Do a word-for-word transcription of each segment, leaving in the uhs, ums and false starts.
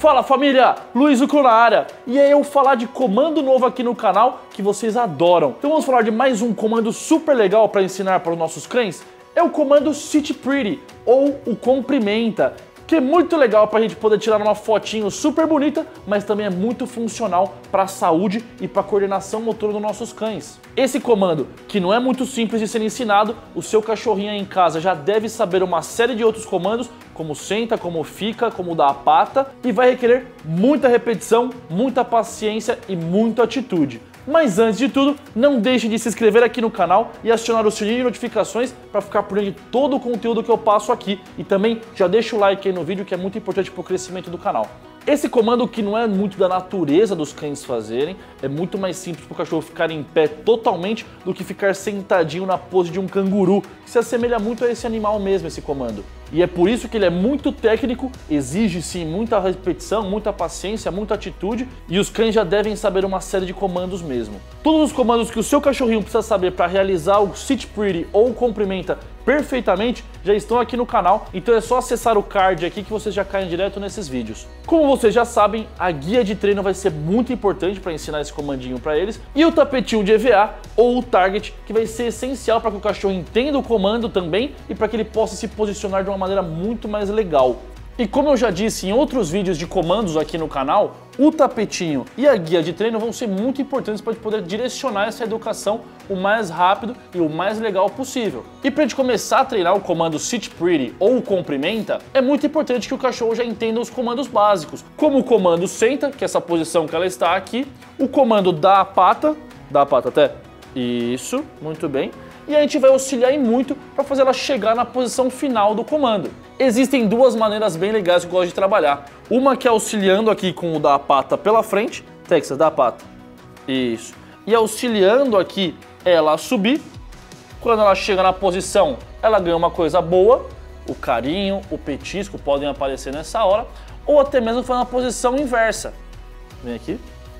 Fala família, Luiz Ucro na área, e é eu falar de comando novo aqui no canal que vocês adoram. Então vamos falar de mais um comando super legal para ensinar para os nossos cães. É o comando Sit Pretty, ou o Cumprimenta, que é muito legal para a gente poder tirar uma fotinho super bonita, mas também é muito funcional para a saúde e para a coordenação motora dos nossos cães. Esse comando, que não é muito simples de ser ensinado, o seu cachorrinho aí em casa já deve saber uma série de outros comandos, como senta, como fica, como dá a pata, e vai requerer muita repetição, muita paciência e muita atitude. Mas antes de tudo, não deixe de se inscrever aqui no canal e acionar o sininho de notificações para ficar por dentro de todo o conteúdo que eu passo aqui. E também já deixa o like aí no vídeo, que é muito importante para o crescimento do canal. Esse comando, que não é muito da natureza dos cães fazerem, é muito mais simples para o cachorro ficar em pé totalmente do que ficar sentadinho na pose de um canguru, que se assemelha muito a esse animal mesmo, esse comando. E é por isso que ele é muito técnico, exige sim muita repetição, muita paciência, muita atitude, e os cães já devem saber uma série de comandos mesmo. Todos os comandos que o seu cachorrinho precisa saber para realizar o Sit Pretty ou o Cumprimenta perfeitamente já estão aqui no canal, então é só acessar o card aqui que vocês já caem direto nesses vídeos. Como vocês já sabem, a guia de treino vai ser muito importante para ensinar esse comandinho para eles, e o tapetinho de E V A ou o target, que vai ser essencial para que o cachorro entenda o comando também e para que ele possa se posicionar de uma maneira muito mais legal. E como eu já disse em outros vídeos de comandos aqui no canal, o tapetinho e a guia de treino vão ser muito importantes para poder direcionar essa educação o mais rápido e o mais legal possível. E para a gente começar a treinar o comando Sit Pretty ou o Cumprimenta, é muito importante que o cachorro já entenda os comandos básicos, como o comando senta, que é essa posição que ela está aqui, o comando dá a pata, dá a pata até, isso, muito bem. E a gente vai auxiliar em muito para fazer ela chegar na posição final do comando. Existem duas maneiras bem legais que eu gosto de trabalhar. Uma que é auxiliando aqui com o da pata pela frente, Texas, dá a pata, isso. E auxiliando aqui ela a subir. Quando ela chega na posição, ela ganha uma coisa boa, o carinho, o petisco podem aparecer nessa hora, ou até mesmo foi na posição inversa. Vem aqui,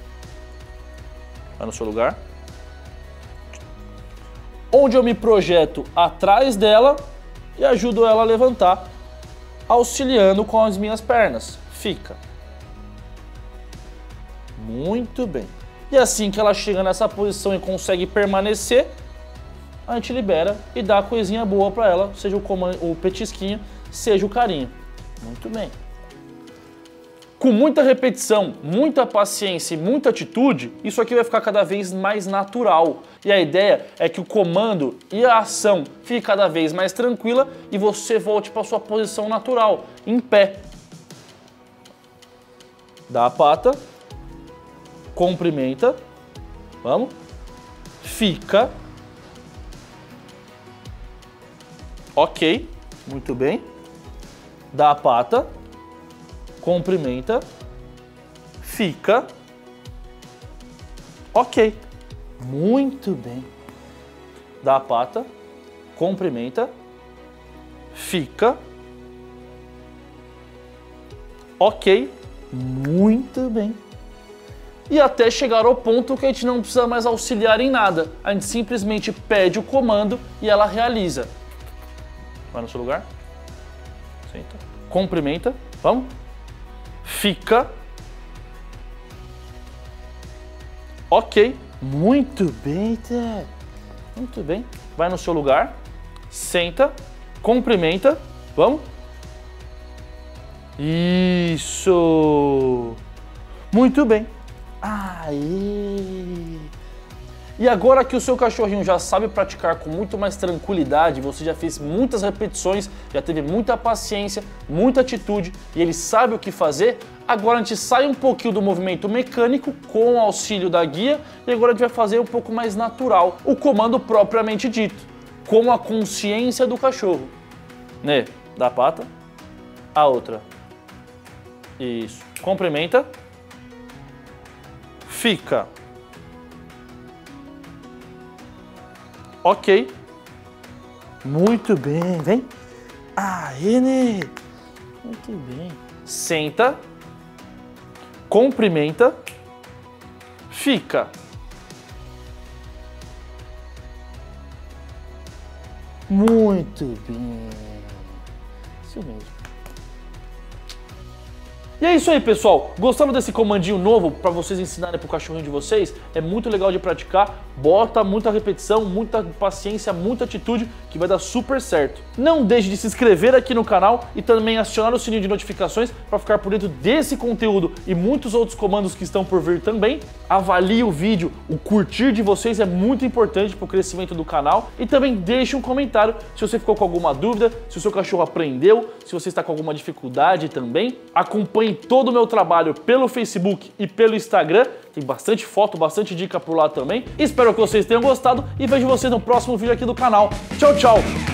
vai no seu lugar. Onde eu me projeto atrás dela e ajudo ela a levantar, auxiliando com as minhas pernas. Fica. Muito bem. E assim que ela chega nessa posição e consegue permanecer, a gente libera e dá a coisinha boa para ela, seja o, comando, o petisquinho, seja o carinho. Muito bem. Com muita repetição, muita paciência e muita atitude, isso aqui vai ficar cada vez mais natural. E a ideia é que o comando e a ação fique cada vez mais tranquila e você volte para sua posição natural, em pé. Dá a pata, cumprimenta, vamos, fica, ok, muito bem, dá a pata, cumprimenta, fica, ok, muito bem, dá a pata, cumprimenta, fica, ok, muito bem. E até chegar ao ponto que a gente não precisa mais auxiliar em nada, a gente simplesmente pede o comando e ela realiza. Vai no seu lugar, senta, cumprimenta, vamos. Fica. Ok. Muito bem, Ted. Muito bem. Vai no seu lugar. Senta. Cumprimenta. Vamos. Isso. Muito bem. Aí. E agora que o seu cachorrinho já sabe praticar com muito mais tranquilidade, você já fez muitas repetições, já teve muita paciência, muita atitude e ele sabe o que fazer, agora a gente sai um pouquinho do movimento mecânico com o auxílio da guia e agora a gente vai fazer um pouco mais natural, o comando propriamente dito, com a consciência do cachorro. Né? Dá a pata, a outra. Isso. Cumprimenta. Fica. Ok. Muito bem. Vem. Aí, né? Muito bem. Senta. Cumprimenta. Fica. Muito bem. Isso mesmo. E é isso aí, pessoal. Gostaram desse comandinho novo para vocês ensinarem pro cachorrinho de vocês? É muito legal de praticar. Bota muita repetição, muita paciência, muita atitude que vai dar super certo. Não deixe de se inscrever aqui no canal e também acionar o sininho de notificações para ficar por dentro desse conteúdo e muitos outros comandos que estão por vir também. Avalie o vídeo, o curtir de vocês é muito importante para o crescimento do canal e também deixe um comentário se você ficou com alguma dúvida, se o seu cachorro aprendeu, se você está com alguma dificuldade também. Acompanhe todo o meu trabalho pelo Facebook e pelo Instagram, tem bastante foto, bastante dica por lá também. Espero que vocês tenham gostado e vejo vocês no próximo vídeo aqui do canal. Tchau, tchau!